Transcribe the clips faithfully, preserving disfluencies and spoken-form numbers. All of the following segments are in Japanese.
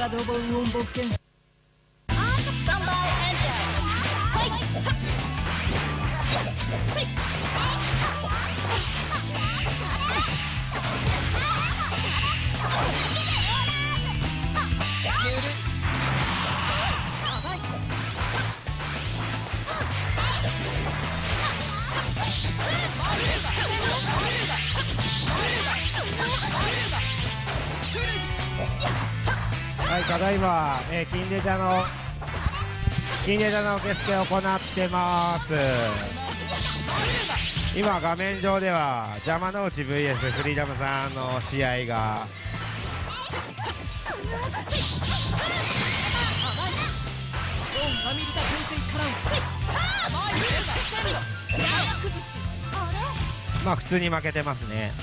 体をウオンボッケン。 はい、ただいま、えー、金レジャの金レジャの受付を行ってます。今画面上では山之内 ブイエス フリーダムさんの試合がまあ普通に負けてますね。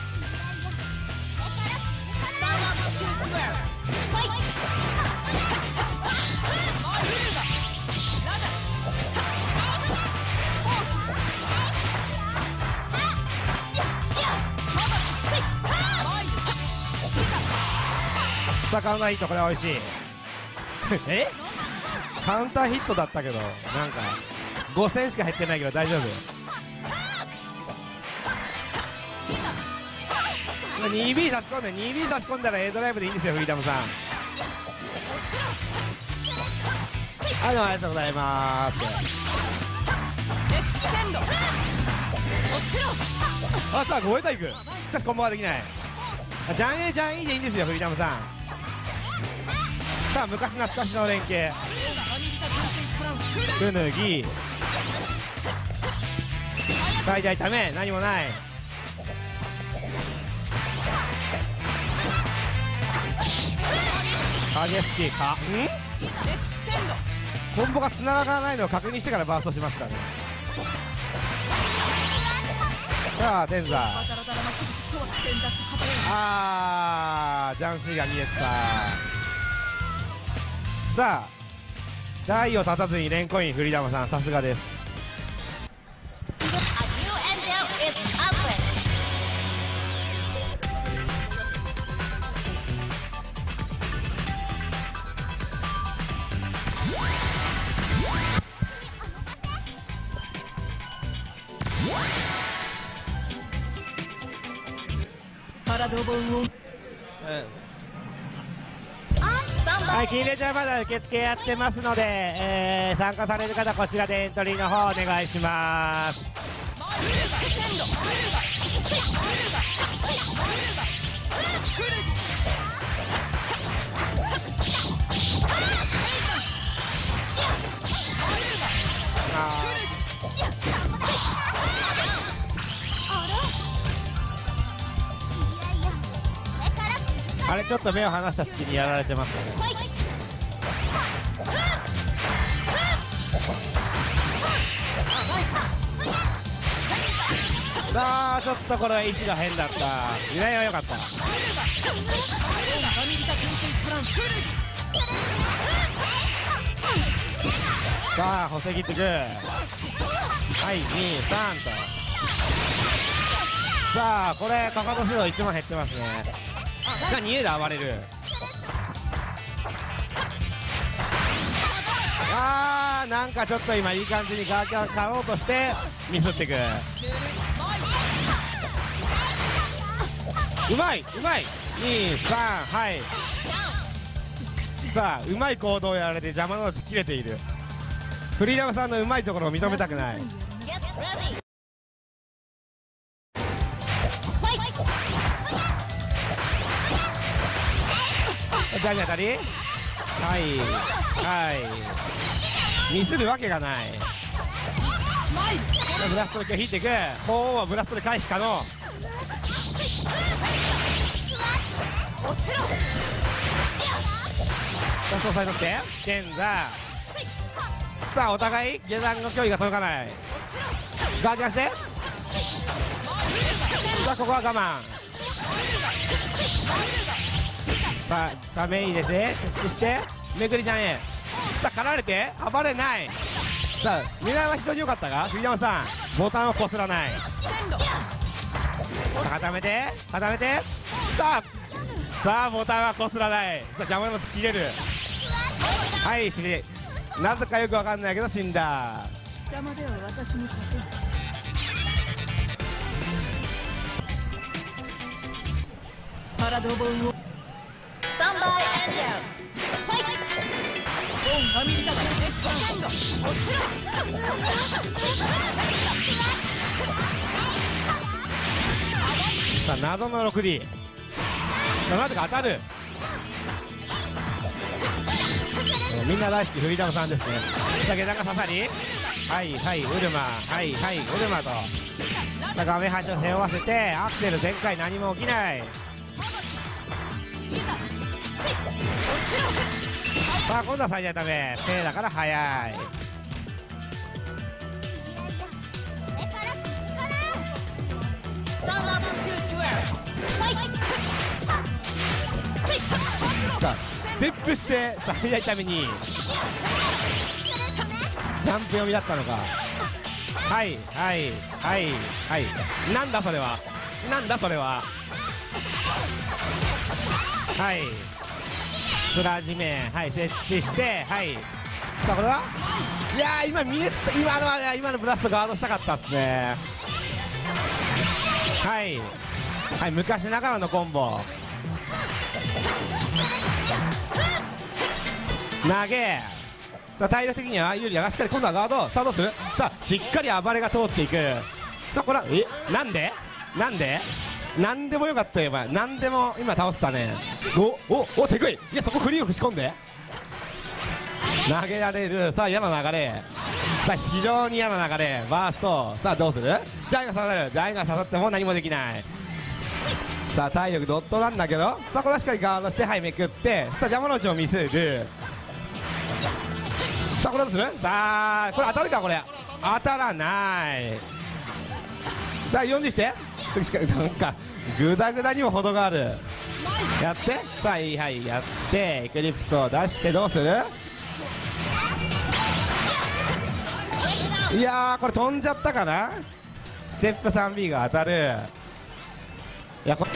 さあカウンターヒット、これは美味しいえカウンターヒットだったけどなんかごせんしか減ってないけど大丈夫。 にビー 差し込んで にビー 差し込んだら A ドライブでいいんですよ、フリーダムさん。はい、どうもありがとうございます。あ、さあごえたいく。しかしコンボができない。ジャン A ジャン E でいいんですよ、フリーダムさん。さあ昔懐かしの連携、くぬぎ最大ため何もない。激しいかんコンボがつながらないのを確認してからバーストしましたね。さあ天座、あージャン C が見えてた。さあ台を立たずにレンコイン、フリーダムさんさすがです。 体をウオン。 はい、金レジャーまだ受付やってますので、えー、参加される方こちらでエントリーの方お願いします。あれちょっと目を離した隙にやられてますね。さあちょっとこれは位置が変だった。狙いは良かった。さあ補正切ってく。はいにさんと。さあこれかかと指導いちまん減ってますね。がに エー で暴れる。あーなんかちょっと今いい感じにガーキャン買おうとしてミスってく。うまいうまいにさん、はい。さあうまい行動をやられて邪魔のうち切れている。フリーダムさんのうまいところを認めたくない。ジャンに当たり、はいはいミスるわけがない。ブラストで引いていく。鳳凰はブラストで回避可能。ラスト押さえとって現在。さあお互い下段の距離が届かない。ガーキャンして、さあここは我慢。さあ画面入れて設置してめくりちゃんへ。さあ狩られて暴れない。さあ狙いは非常に良かったがフリーダムさんボタンをこすらない。さあ固めて固めて、さあさあボタンはこすらない。さあ邪魔でも切れる。はい死に、なぜかよくわかんないけど死んだ。 貴様では私に勝てん。パラドボンをスタンバイエンジェルファイト。 オンアメリカ軍エクサンド落ちろ。 さあ謎の ろくディー、 さあなぜか当たる。みんな大好きフリーダムさんですね。さあ下段が刺さり、はいはいウルマ、はいはいウルマと、さあ画面端を背負わせてアクセル全開、何も起きない。さあ今度は最大ダメ、ペイだから速い。 スタンダードトゥートゥエルファイト。 さあステップして最大ためにジャンプ読みだったのか。はいはいはいはい、なんだそれは、なんだそれは。はいスラ地面、はい設置して、はい、さあこれは、いやー今見えた、今のは今のブラストガードしたかったっすね。はいはい昔ながらのコンボ投げ。さあ体力的には有利だが、しっかり今度はガード。さあどうする。さあしっかり暴れが通っていく。さあこれはえなんでなんでなんでもよかったよ、今なんでも今倒せたね。おおお手食い、いやそこフリーを仕込んで投げられる。さあ嫌な流れ、さあ非常に嫌な流れ、バースト。さあどうする。ジャイが刺さる、ジャイが刺さっても何もできない。さあ体力ドットなんだけど、さあこれはしっかりガードして、はいめくって、さあ邪魔のうちを見せる。さあこれどうする。さあこれ当たるか、これ当たらない。さあよんじしてなんかグダグダにも程がある。やって、さあはいはいやってエクリプスを出して、どうする。いやーこれ飛んじゃったかな。ステップ スリービー が当たる。いやこ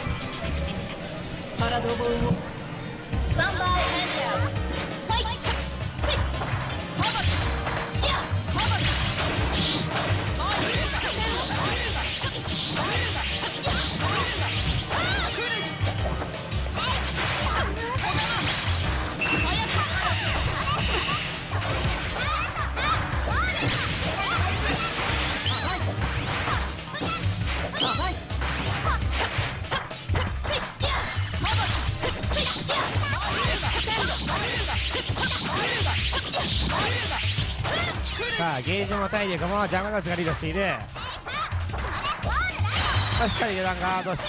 パラドボンをスタンバイエンジェルファイト。 さあゲージも体力も邪魔のうちがリードしている。さあしっかり油断ガードして、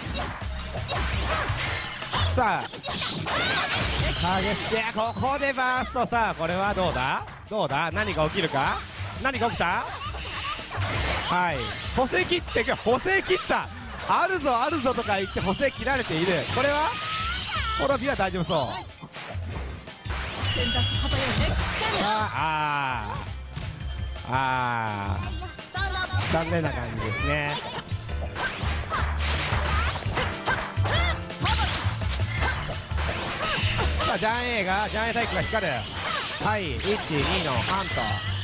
さあ激して、ここでバースト。さあこれはどうだどうだ、何が起きるか、何が起きた。はい補正切ってく、補正切った、あるぞあるぞとか言って補正切られている。これはこのビは大丈夫そう。 センダス旗よネクスあーあー残念な感じですね。さあジャン A がジャン A タイプが光る。はい、いち、にのハン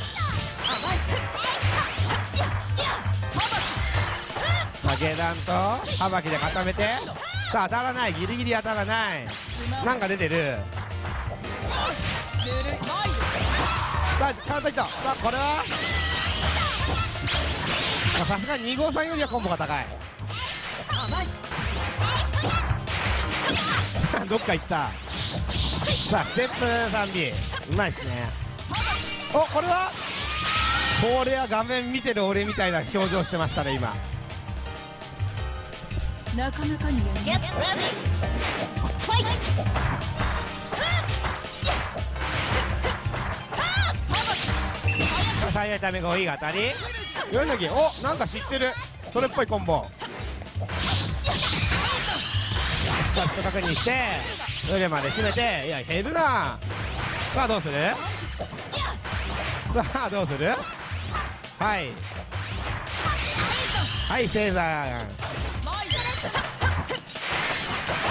ト。さあ下段とハバキで固めて、さあ当たらない、ギリギリ当たらない、なんか出てる。さあカウンターいった。さあこれはさすがにに号さんよりはコンボが高い。どっか行った。さあステップ スリービー うまいっすね。おこれはこれは画面見てる俺みたいな表情してましたね今。 なかなかにやる。 Get ready fight。 最大ためがいいが当たり。よいのき、おなんか知ってるそれっぽいコンボ。しっかりと確認して腕まで締めて、いや減るな。さあどうする。さあどうする。はいはいセーザー。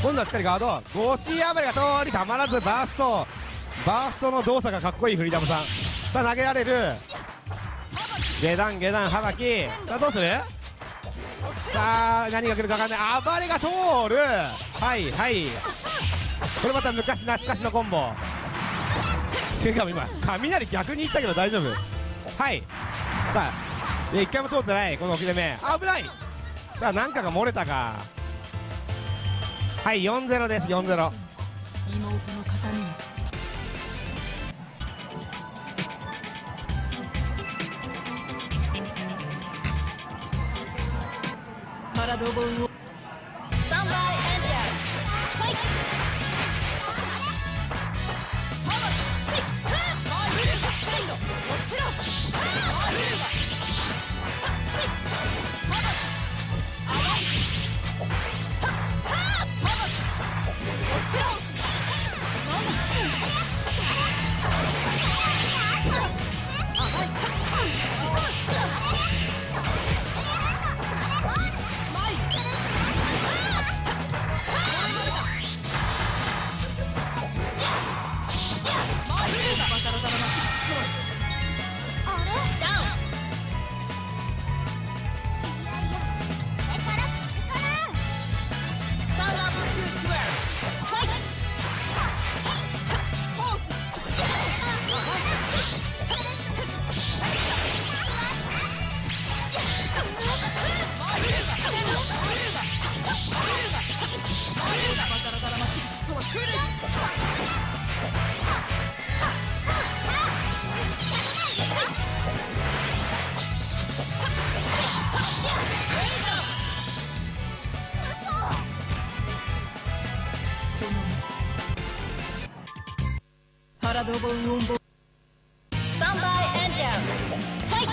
今度はしっかりガード。ゴシ暴れが通りたまらずバースト。バーストの動作がかっこいいフリーダムさん。さあ投げられる。下段下段はばき。さあどうする。さあ何が来るか分かんない。暴れが通る。はいはい、これまた昔懐かしのコンボ。しかも今雷逆にいったけど大丈夫。はい、さあいや一回も通ってない。この置き手目危ない。さあなんかが漏れたか。はい、よんゼロです。よんゼロ。 妹の形見パラドボンをスタンバイエンジェルファイトパラドボンオンボスタンバイエンジェルファイト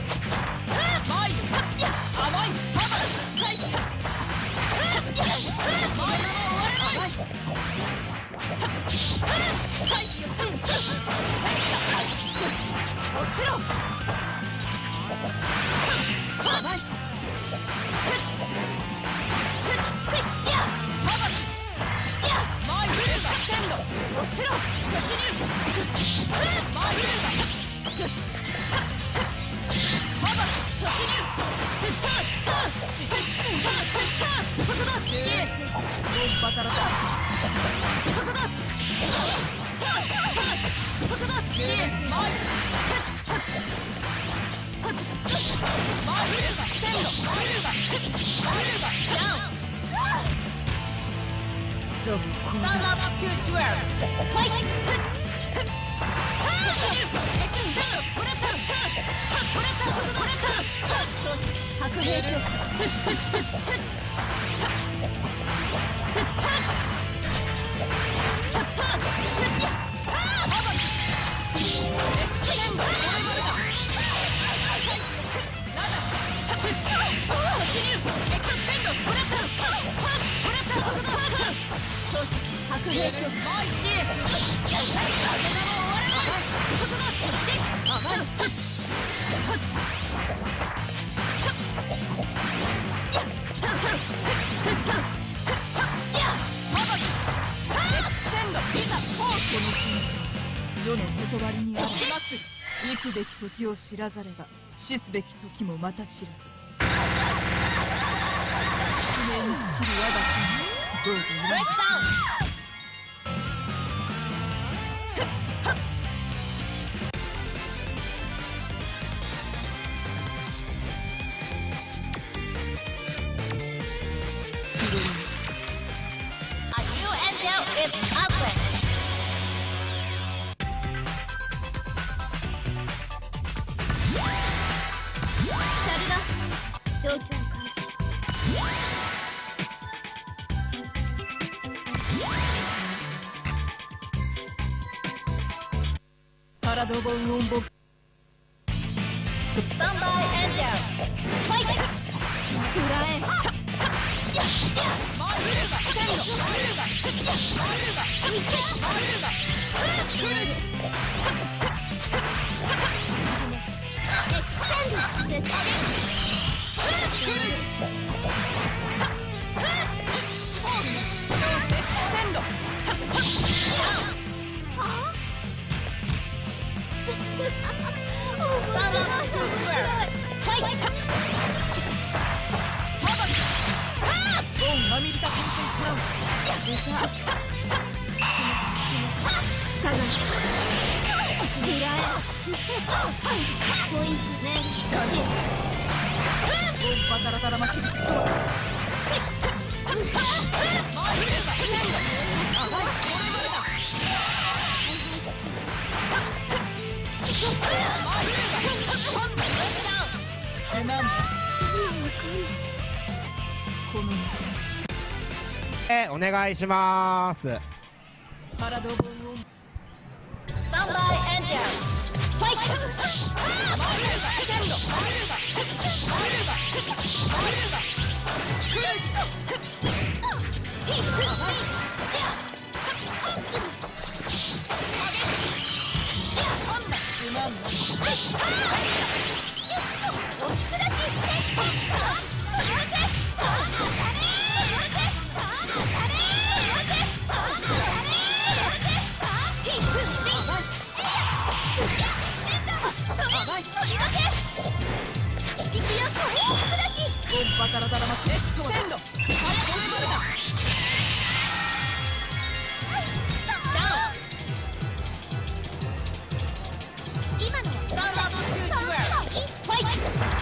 ゾブスタンドアップトゥデュエルファイト白兵器白兵器世の断りにあります生くべき時を知らざれば死すべき時もまた知らず使命に尽きる我が国どうぞブレイクダウンA new angel is open. シャルダ状況開始パラドボンオンボスタンバイエンジェルファイト裏へスポイントね。 音波ダラダラ巻きえー、お願いします。 パラドボンをスタンバイエンジンファイ音波ダラダラ巻きエクソーだ。 今のはスタンダードシュートウェアファイ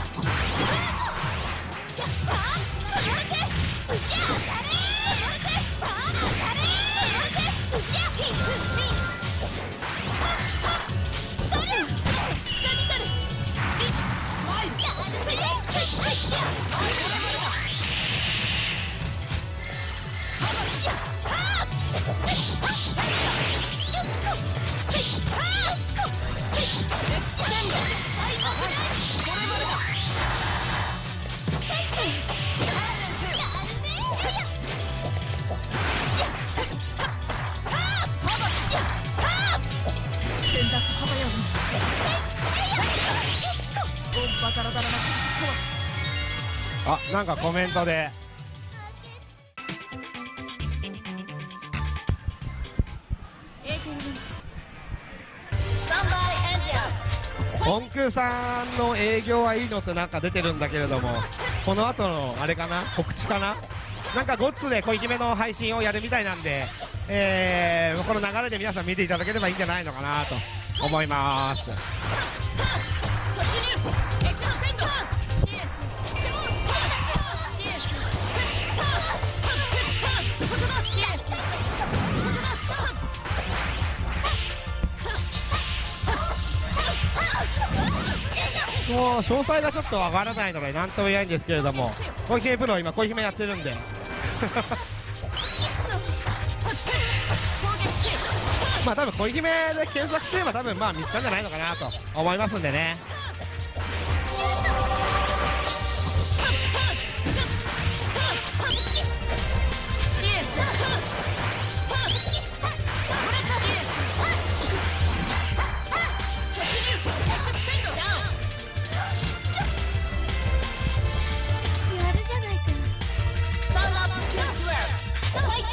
センダス幅より音波ダラダラ巻きあ、なんかコメントでスタンバイエンジンポンクさんの営業はいいのってなんか出てるんだけれども、この後のあれかな、告知かな、なんかゴッツで小池めの配信をやるみたいなんで、えー、この流れで皆さん見ていただければいいんじゃないのかなと思います。もう詳細がちょっとわからないので何とも言えないんですけれども、小池プロは今小姫やってるんでまあ多分小池めで検索すれば多分まあ見つかるんじゃないのかなと思いますんでね。 やるじゃないか。 スタンダードシュートウェアファイ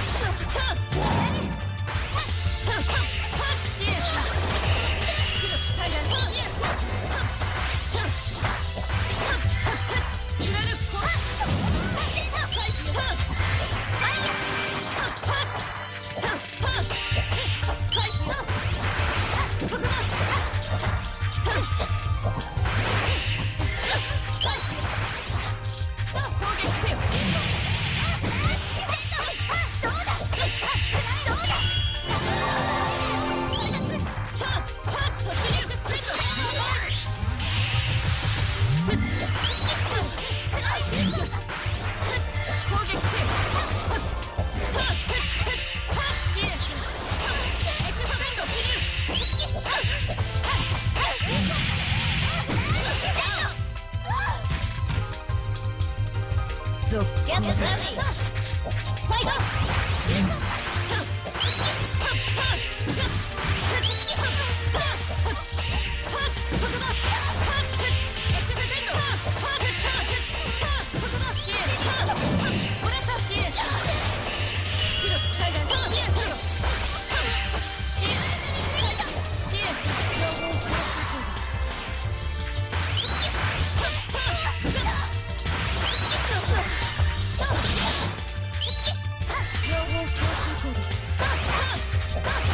ゾッゲットレディファイト情報共有コード。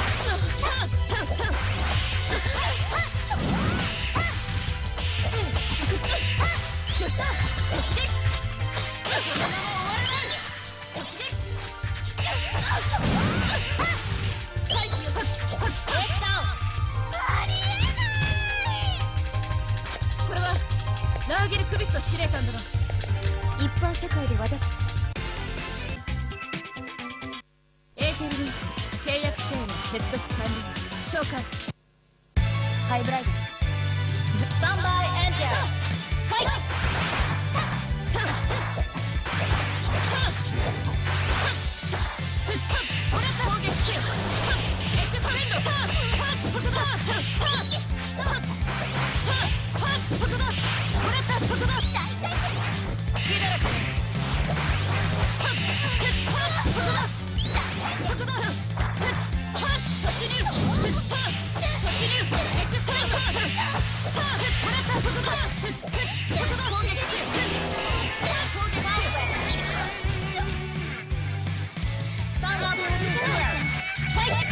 これはラーゲル・クビスト司令官だろ。 一般社会で私エージェルに契約制の接続完了。召喚。ハイブライド。スタンバイエンジェル。はい。攻撃しよう。エクスペンド。そこだ。そこだ。これだ。そこだ。隙だらけ。そこだ。そこだ。突入。突入。エクスペンド。これだ。そこだ。そこだ。攻撃しよう。攻撃しよう。スタンダードルーム。はい。はい。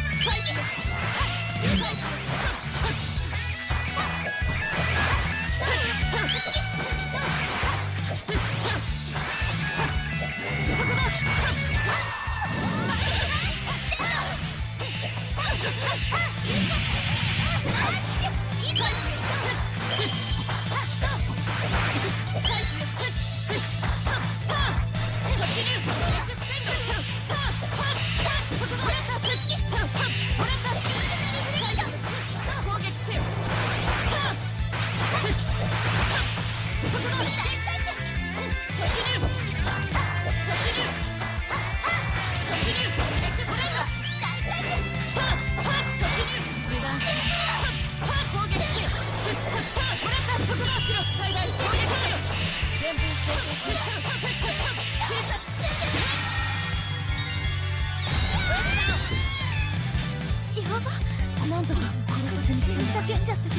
なんとか殺さずに済んだけんじゃったけど。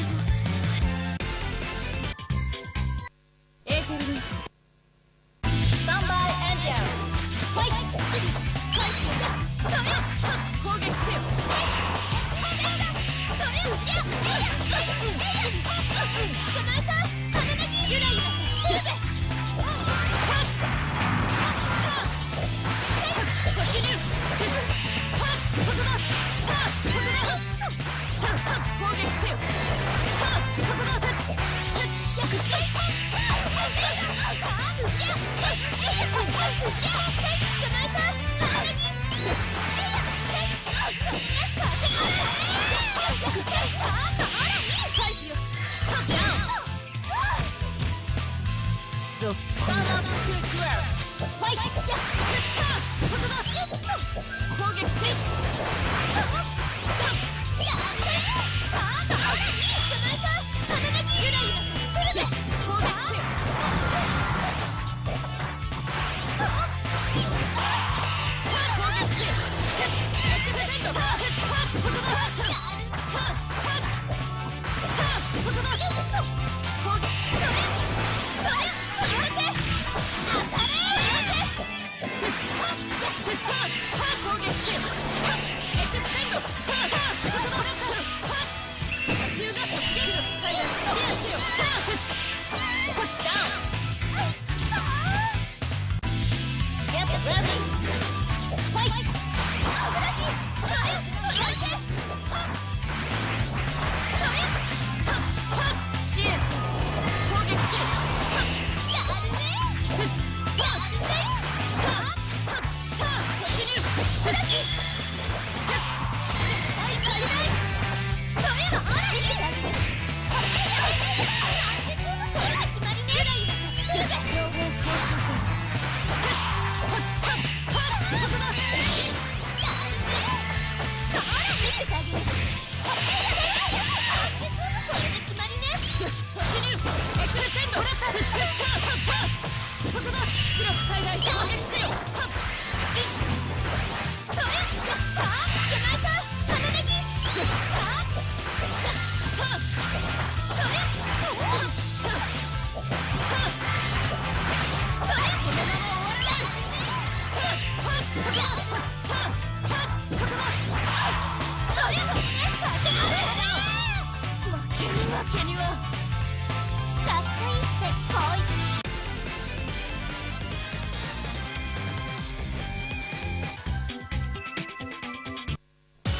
エージェルにスタンバイエンジェル。はいはいそれ攻撃せよ。それをやっスナイパー羽根にゆらゆらよし突入。そこだ。攻撃せよ。そこだ。攻撃せよ。エクスペンド。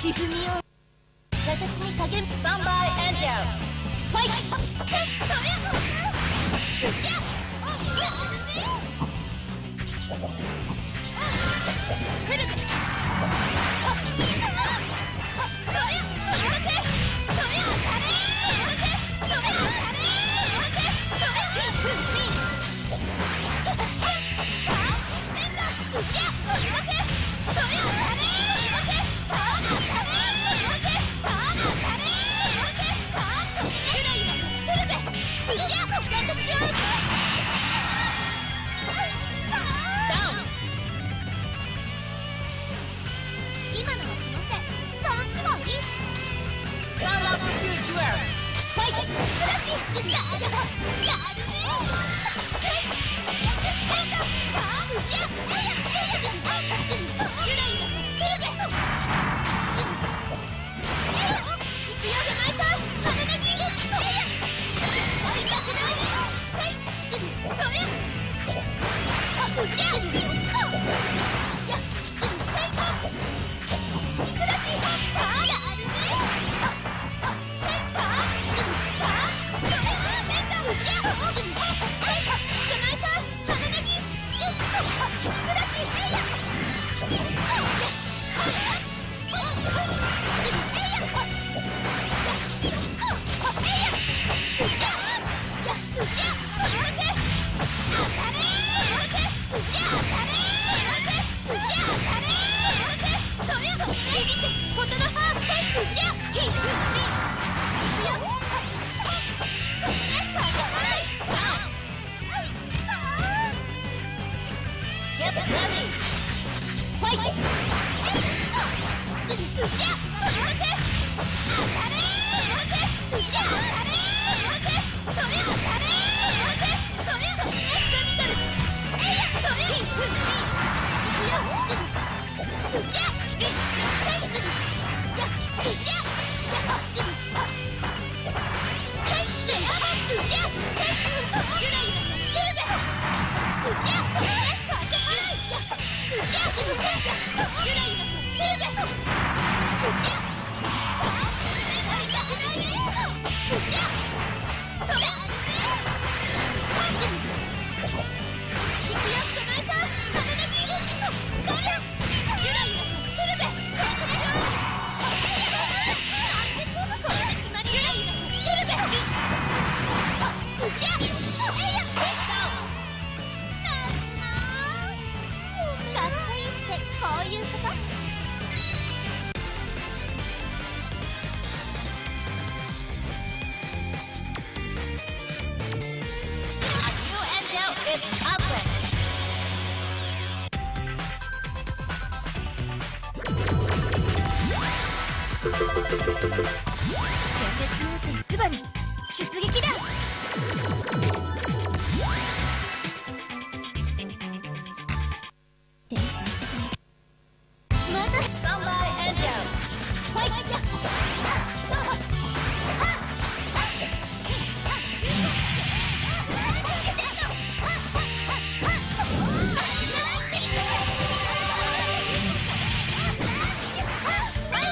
ひふみを私に加減スタンバイエンジェルファイトそりゃ来るぜ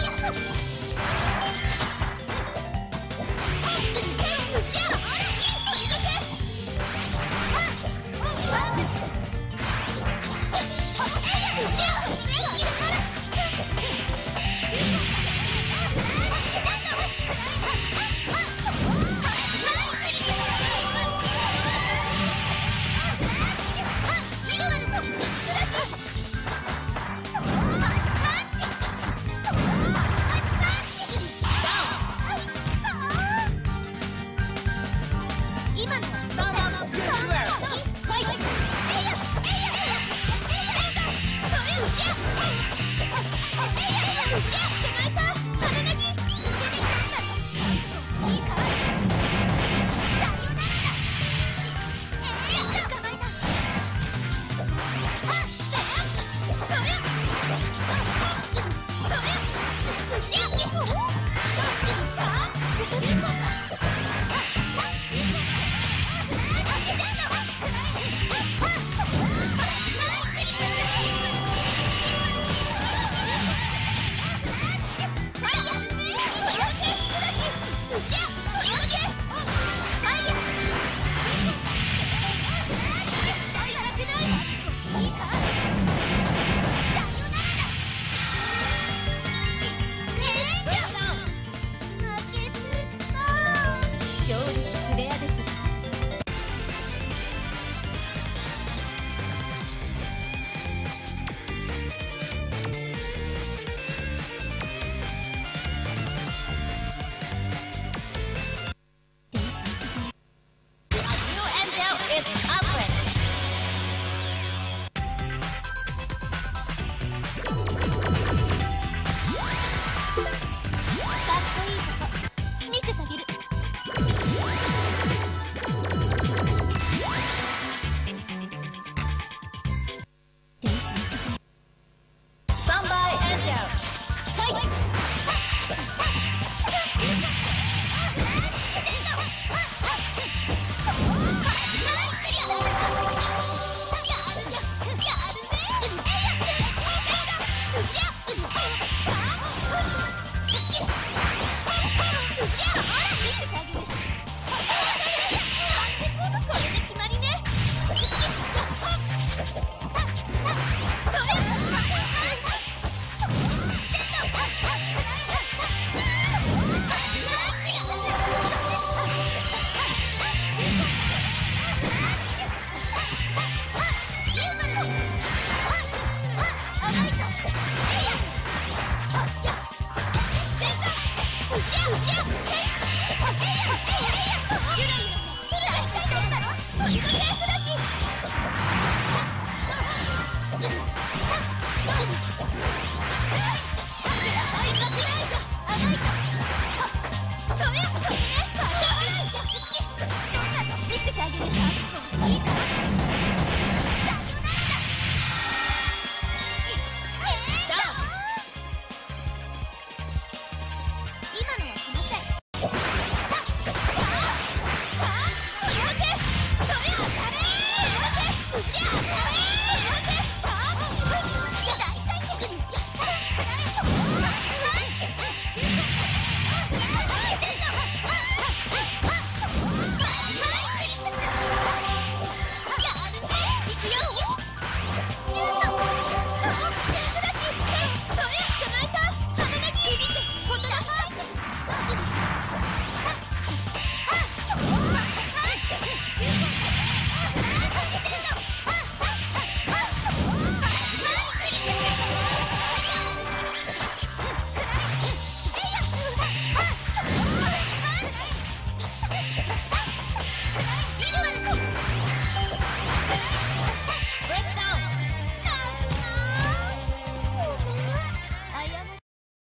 さあ